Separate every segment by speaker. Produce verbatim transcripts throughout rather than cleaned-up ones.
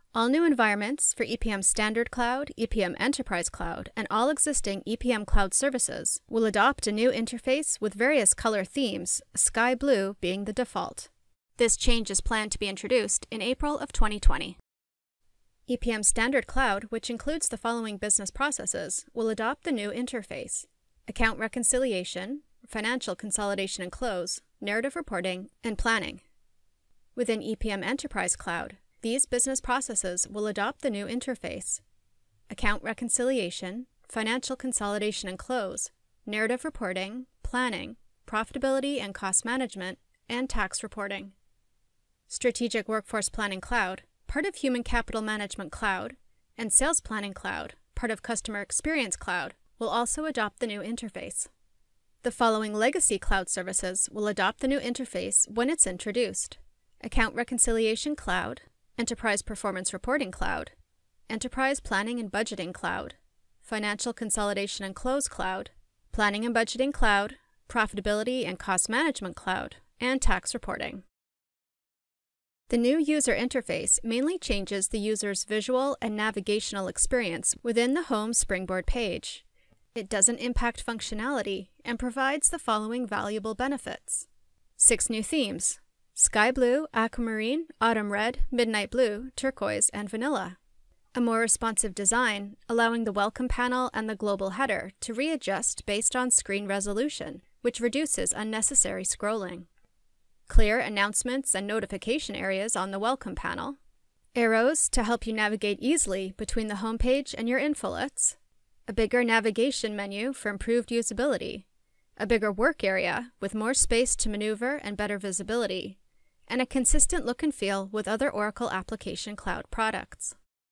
Speaker 1: All new environments for E P M Standard Cloud, E P M Enterprise Cloud, and all existing E P M Cloud services will adopt a new interface with various color themes, sky blue being the default. This change is planned to be introduced in April of twenty twenty. E P M Standard Cloud, which includes the following business processes, will adopt the new interface: account reconciliation, financial consolidation and close, narrative reporting, and planning. Within E P M Enterprise Cloud, these business processes will adopt the new interface: account reconciliation, financial consolidation and close, narrative reporting, planning, profitability and cost management, and tax reporting. Strategic Workforce Planning Cloud, part of Human Capital Management Cloud, and Sales Planning Cloud, part of Customer Experience Cloud, will also adopt the new interface. The following legacy cloud services will adopt the new interface when it's introduced: Account Reconciliation Cloud, Enterprise Performance Reporting Cloud, Enterprise Planning and Budgeting Cloud, Financial Consolidation and Close Cloud, Planning and Budgeting Cloud, Profitability and Cost Management Cloud, and Tax Reporting. The new user interface mainly changes the user's visual and navigational experience within the Home Springboard page. It doesn't impact functionality and provides the following valuable benefits: six new themes: Sky Blue, Aquamarine, Autumn Red, Midnight Blue, Turquoise, and Vanilla. A more responsive design, allowing the welcome panel and the global header to readjust based on screen resolution, which reduces unnecessary scrolling. Clear announcements and notification areas on the welcome panel. Arrows to help you navigate easily between the homepage and your infolets. A bigger navigation menu for improved usability. A bigger work area with more space to maneuver and better visibility, and a consistent look and feel with other Oracle Application Cloud products.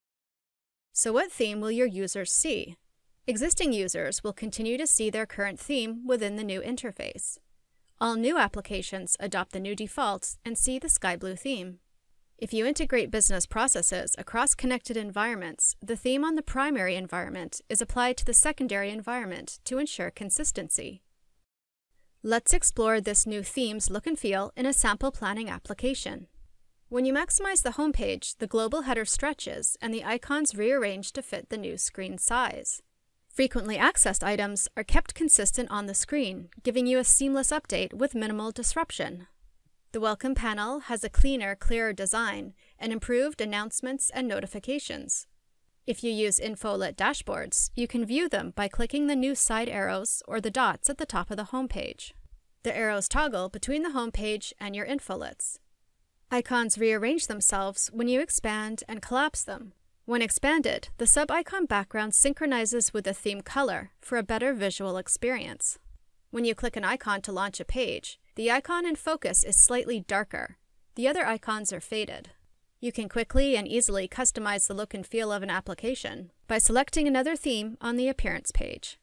Speaker 1: So what theme will your users see? Existing users will continue to see their current theme within the new interface. All new applications adopt the new defaults and see the sky blue theme. If you integrate business processes across connected environments, the theme on the primary environment is applied to the secondary environment to ensure consistency. Let's explore this new theme's look and feel in a sample planning application. When you maximize the homepage, the global header stretches and the icons rearrange to fit the new screen size. Frequently accessed items are kept consistent on the screen, giving you a seamless update with minimal disruption. The welcome panel has a cleaner, clearer design and improved announcements and notifications. If you use infolet dashboards, you can view them by clicking the new side arrows or the dots at the top of the homepage. The arrows toggle between the homepage and your infolets. Icons rearrange themselves when you expand and collapse them. When expanded, the sub-icon background synchronizes with the theme color for a better visual experience. When you click an icon to launch a page, the icon in focus is slightly darker. The other icons are faded. You can quickly and easily customize the look and feel of an application by selecting another theme on the Appearance page.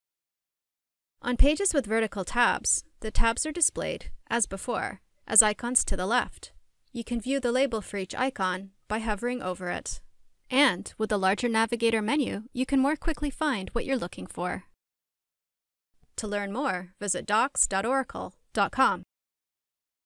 Speaker 1: On pages with vertical tabs, the tabs are displayed, as before, as icons to the left. You can view the label for each icon by hovering over it. And with the larger navigator menu, you can more quickly find what you're looking for. To learn more, visit docs dot oracle dot com.